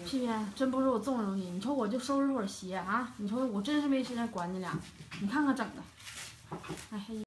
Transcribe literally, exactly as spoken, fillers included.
屁屁，真不是我纵容你，你瞅我就收拾会儿鞋啊！你瞅我真是没时间管你俩，你看看整的，哎嘿。